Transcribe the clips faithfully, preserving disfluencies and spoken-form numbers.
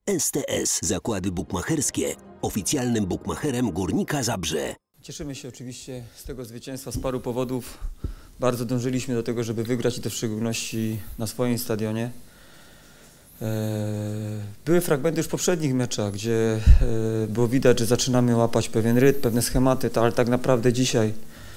S T S Zakłady Bukmacherskie, oficjalnym bukmacherem Górnika Zabrze. Cieszymy się oczywiście z tego zwycięstwa z paru powodów. Bardzo dążyliśmy do tego, żeby wygrać i to w szczególności na swoim stadionie. Były fragmenty już w poprzednich meczach, gdzie było widać, że zaczynamy łapać pewien rytm, pewne schematy, ale tak naprawdę dzisiaj,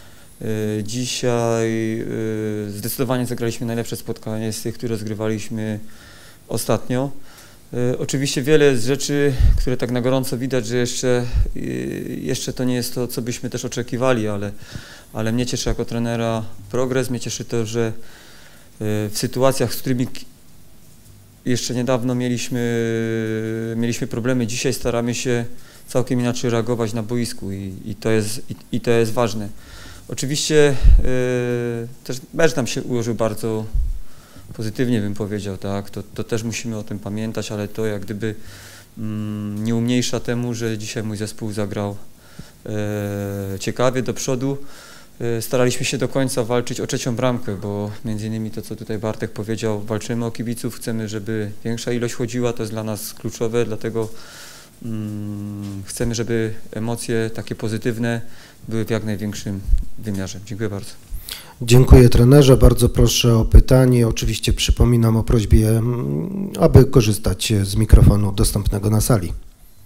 dzisiaj zdecydowanie zagraliśmy najlepsze spotkanie z tych, które rozgrywaliśmy ostatnio. Oczywiście wiele z rzeczy, które tak na gorąco widać, że jeszcze, jeszcze to nie jest to, co byśmy też oczekiwali, ale, ale mnie cieszy jako trenera progres, mnie cieszy to, że w sytuacjach, z którymi jeszcze niedawno mieliśmy, mieliśmy problemy, dzisiaj staramy się całkiem inaczej reagować na boisku i, i, to, jest, i, i to jest ważne. Oczywiście yy, też mecz nam się ułożył bardzo pozytywnie, bym powiedział, tak? To, to też musimy o tym pamiętać, ale to jak gdyby mm, nie umniejsza temu, że dzisiaj mój zespół zagrał e, ciekawie do przodu. E, staraliśmy się do końca walczyć o trzecią bramkę, bo między innymi to, co tutaj Bartek powiedział, walczymy o kibiców, chcemy, żeby większa ilość chodziła, to jest dla nas kluczowe, dlatego mm, chcemy, żeby emocje takie pozytywne były w jak największym wymiarze. Dziękuję bardzo. Dziękuję trenerze, bardzo proszę o pytanie. Oczywiście przypominam o prośbie, aby korzystać z mikrofonu dostępnego na sali.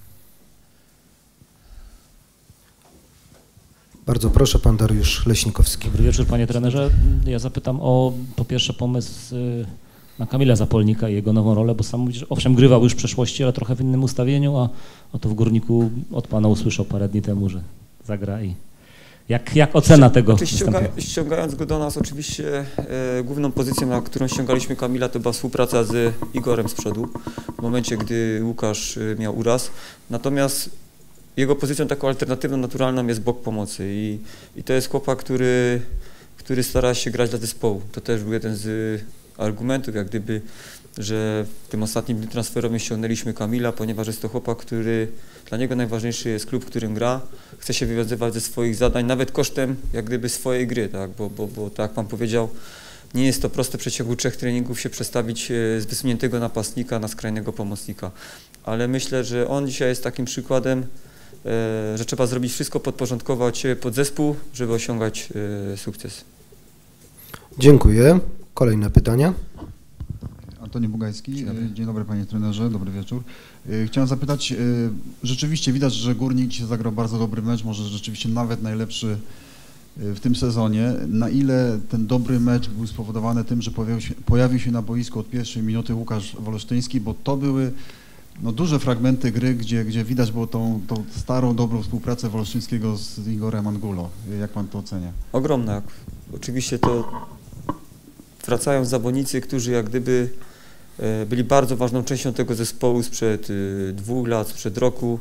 Bardzo proszę, pan Dariusz Leśnikowski. Dobry wieczór, panie trenerze. Ja zapytam o po pierwsze pomysł na Kamila Zapolnika i jego nową rolę, bo sam mówisz, owszem grywał już w przeszłości, ale trochę w innym ustawieniu, a, a to w Górniku od pana usłyszał parę dni temu, że zagra i Jak, jak ocena tego ściąga, ściągając go do nas, oczywiście e, główną pozycją, na którą ściągaliśmy Kamila, to była współpraca z Igorem z przodu, w momencie, gdy Łukasz e, miał uraz. Natomiast jego pozycją taką alternatywną, naturalną jest bok pomocy i, i to jest chłopak, który, który stara się grać dla zespołu. To też był jeden z argumentów, jak gdyby, że w tym ostatnim dniu transferowym ściągnęliśmy Kamila, ponieważ jest to chłopak, który, dla niego najważniejszy jest klub, w którym gra, chce się wywiązywać ze swoich zadań, nawet kosztem jak gdyby swojej gry, tak? Bo, bo, bo tak jak pan powiedział, nie jest to proste w przeciągu trzech treningów się przestawić z wysuniętego napastnika na skrajnego pomocnika, ale myślę, że on dzisiaj jest takim przykładem, że trzeba zrobić wszystko, podporządkować pod zespół, żeby osiągać sukces. Dziękuję. Kolejne pytania. Antoni Bugajski. Dzień dobry. Dzień dobry panie trenerze, dobry wieczór. Chciałem zapytać, rzeczywiście widać, że Górnik dzisiaj zagrał bardzo dobry mecz, może rzeczywiście nawet najlepszy w tym sezonie. Na ile ten dobry mecz był spowodowany tym, że pojawił się, pojawił się na boisku od pierwszej minuty Łukasz Wolsztyński, bo to były no, duże fragmenty gry, gdzie, gdzie widać było tą, tą starą, dobrą współpracę Wolsztyńskiego z Igorem Angulo. Jak pan to ocenia? Ogromna. Oczywiście to wracają zawodnicy, którzy jak gdyby byli bardzo ważną częścią tego zespołu sprzed dwóch lat, sprzed roku,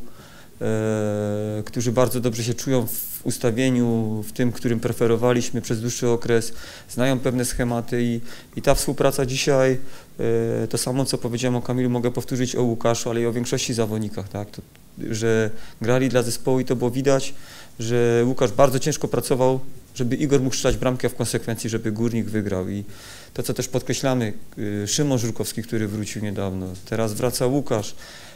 e, którzy bardzo dobrze się czują w ustawieniu, w tym, którym preferowaliśmy przez dłuższy okres, znają pewne schematy i, i ta współpraca dzisiaj, e, to samo co powiedziałem o Kamilu, mogę powtórzyć o Łukaszu, ale i o większości zawodnikach, tak? To, że grali dla zespołu i to było widać, że Łukasz bardzo ciężko pracował, żeby Igor mógł strzelać bramkę, a w konsekwencji, żeby Górnik wygrał. I to, co też podkreślamy, Szymon Żurkowski, który wrócił niedawno, teraz wraca Łukasz.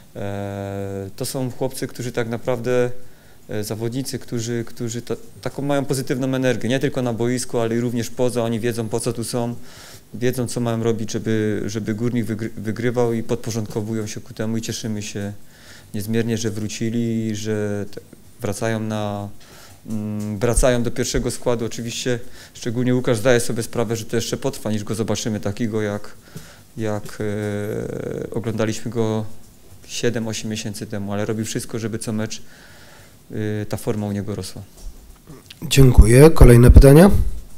To są chłopcy, którzy tak naprawdę, zawodnicy, którzy, którzy ta, taką mają pozytywną energię, nie tylko na boisku, ale i również poza. Oni wiedzą, po co tu są, wiedzą, co mają robić, żeby, żeby Górnik wygry, wygrywał i podporządkowują się ku temu i cieszymy się niezmiernie, że wrócili i że wracają na wracają do pierwszego składu. Oczywiście szczególnie Łukasz zdaje sobie sprawę, że to jeszcze potrwa, niż go zobaczymy takiego, jak, jak e, oglądaliśmy go siedem osiem miesięcy temu, ale robi wszystko, żeby co mecz e, ta forma u niego rosła. Dziękuję. Kolejne pytania?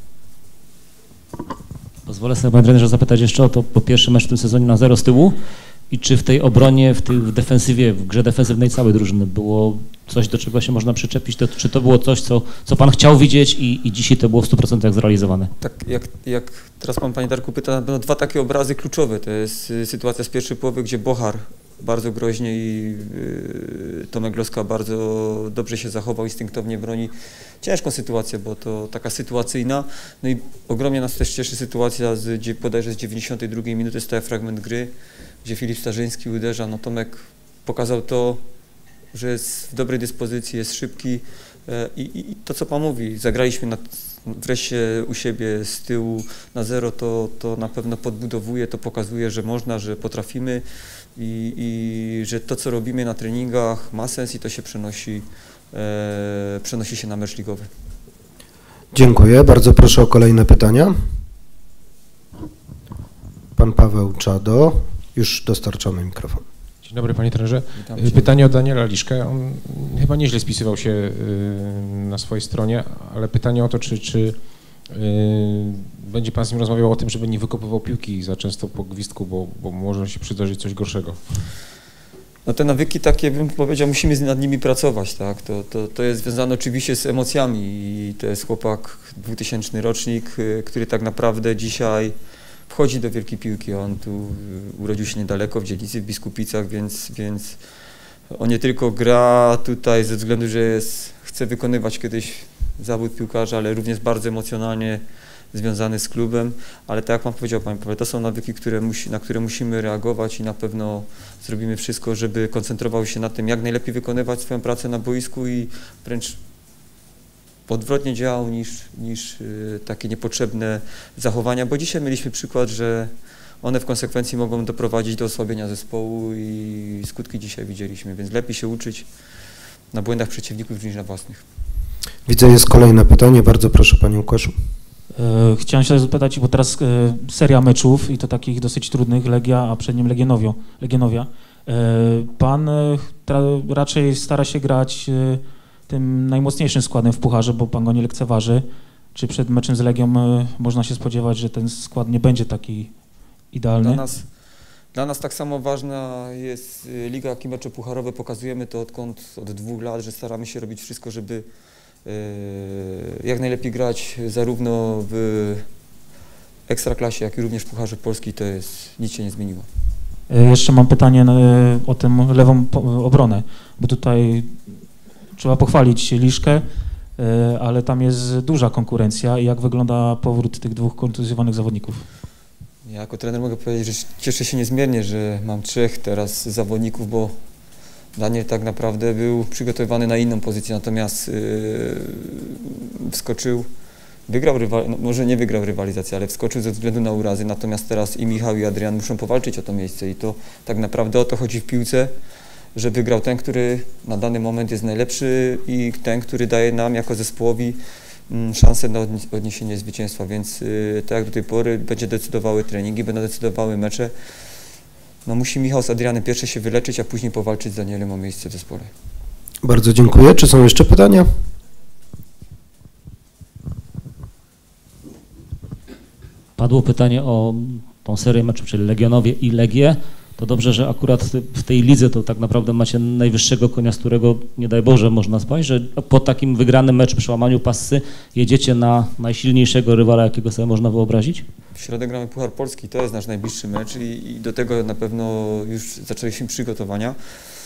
Pozwolę sobie, panie trenerze, zapytać jeszcze o to, po pierwszy mecz w tym sezonie na zero z tyłu i czy w tej obronie, w, tej, w defensywie, w grze defensywnej całej drużyny było coś, do czego się można przyczepić, to, czy to było coś, co, co pan chciał widzieć i, i dzisiaj to było w stu procentach zrealizowane? Tak, jak, jak teraz pan, panie Darku, pyta, będą dwa takie obrazy kluczowe. To jest sytuacja z pierwszej połowy, gdzie Bochar bardzo groźnie i yy, Tomek Loska bardzo dobrze się zachował, instynktownie broni. Ciężką sytuację, bo to taka sytuacyjna. No i ogromnie nas też cieszy sytuacja z bodajże z dziewięćdziesiątej drugiej minuty, staje fragment gry, gdzie Filip Starzyński uderza, no Tomek pokazał to, że jest w dobrej dyspozycji, jest szybki i, i, i to, co Pan mówi, zagraliśmy na, wreszcie u siebie z tyłu na zero, to, to na pewno podbudowuje, to pokazuje, że można, że potrafimy i, i że to, co robimy na treningach, ma sens i to się przenosi, e, przenosi się na mecz ligowy. Dziękuję. Bardzo proszę o kolejne pytania. Pan Paweł Czado. Już dostarczamy mikrofon. Dzień dobry, panie trenerze. Witam Pytanie o Daniela Liszkę. On chyba nieźle spisywał się na swojej stronie, ale pytanie o to, czy, czy będzie pan z nim rozmawiał o tym, żeby nie wykopywał piłki za często po gwizdku, bo, bo może się przydarzyć coś gorszego. No te nawyki takie, bym powiedział, musimy nad nimi pracować, tak? To, to, to jest związane oczywiście z emocjami i to jest chłopak dwutysięczny rocznik, który tak naprawdę dzisiaj wchodzi do wielkiej piłki. On tu urodził się niedaleko w dzielnicy w Biskupicach, więc, więc on nie tylko gra tutaj ze względu, że jest, chce wykonywać kiedyś zawód piłkarza, ale również bardzo emocjonalnie związany z klubem, ale tak jak Pan powiedział, Panie Pawle, to są nawyki, które musi, na które musimy reagować i na pewno zrobimy wszystko, żeby koncentrował się na tym, jak najlepiej wykonywać swoją pracę na boisku i wręcz odwrotnie działał niż, niż y, takie niepotrzebne zachowania, bo dzisiaj mieliśmy przykład, że one w konsekwencji mogą doprowadzić do osłabienia zespołu i skutki dzisiaj widzieliśmy, więc lepiej się uczyć na błędach przeciwników niż na własnych. Widzę, jest kolejne pytanie. Bardzo proszę Panią Łukaszu. Chciałem się zapytać, bo teraz seria meczów i to takich dosyć trudnych, Legia, a przed nim Legionowio, Legionowia. Pan raczej stara się grać tym najmocniejszym składem w pucharze, bo pan go nie lekceważy. Czy przed meczem z Legią można się spodziewać, że ten skład nie będzie taki idealny? Dla nas, dla nas tak samo ważna jest liga, jak i mecze pucharowe. Pokazujemy to odkąd, od dwóch lat, że staramy się robić wszystko, żeby jak najlepiej grać zarówno w Ekstraklasie, jak i również w Pucharze Polski. To jest, nic się nie zmieniło. Jeszcze mam pytanie o tę lewą obronę, bo tutaj trzeba pochwalić Liszkę, ale tam jest duża konkurencja. I jak wygląda powrót tych dwóch kontuzjowanych zawodników? Ja jako trener mogę powiedzieć, że cieszę się niezmiernie, że mam trzech teraz zawodników, bo Daniel tak naprawdę był przygotowany na inną pozycję, natomiast yy, wskoczył, wygrał, rywal, no może nie wygrał rywalizację, ale wskoczył ze względu na urazy, natomiast teraz i Michał, i Adrian muszą powalczyć o to miejsce i to tak naprawdę o to chodzi w piłce, że wygrał ten, który na dany moment jest najlepszy i ten, który daje nam jako zespołowi mm, szansę na odniesienie zwycięstwa, więc yy, tak jak do tej pory będzie decydowały treningi, będą decydowały mecze. No musi Michał z Adrianem pierwsze się wyleczyć, a później powalczyć z Danielem o miejsce w zespole. Bardzo dziękuję. Czy są jeszcze pytania? Padło pytanie o tą serię meczów, czyli Legionowie i Legię. To dobrze, że akurat w tej lidze to tak naprawdę macie najwyższego konia, z którego nie daj Boże można spaść, że po takim wygranym meczu, przełamaniu passy jedziecie na najsilniejszego rywala, jakiego sobie można wyobrazić? W środę gramy Puchar Polski, to jest nasz najbliższy mecz i, i do tego na pewno już zaczęliśmy przygotowania.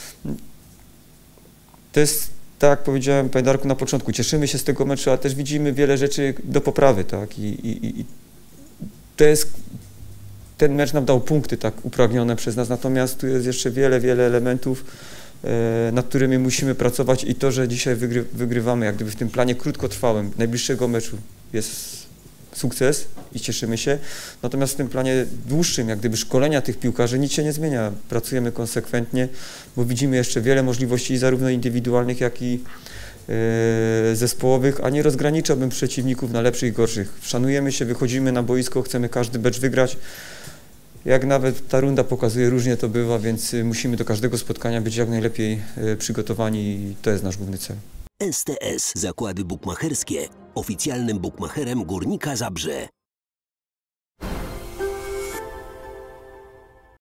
To jest, tak jak powiedziałem, Panie Darku, na początku, cieszymy się z tego meczu, ale też widzimy wiele rzeczy do poprawy, tak? I, i, i to jest, ten mecz nam dał punkty tak upragnione przez nas, natomiast tu jest jeszcze wiele, wiele elementów, e, nad którymi musimy pracować i to, że dzisiaj wygry, wygrywamy, jak gdyby w tym planie krótkotrwałym najbliższego meczu jest sukces i cieszymy się, natomiast w tym planie dłuższym, jak gdyby szkolenia tych piłkarzy, nic się nie zmienia. Pracujemy konsekwentnie, bo widzimy jeszcze wiele możliwości zarówno indywidualnych, jak i e, zespołowych, a nie rozgraniczałbym przeciwników na lepszych i gorszych. Szanujemy się, wychodzimy na boisko, chcemy każdy mecz wygrać. Jak nawet ta runda pokazuje, różnie to bywa, więc musimy do każdego spotkania być jak najlepiej e, przygotowani i to jest nasz główny cel. S T S Zakłady Bukmacherskie, oficjalnym bukmacherem Górnika Zabrze.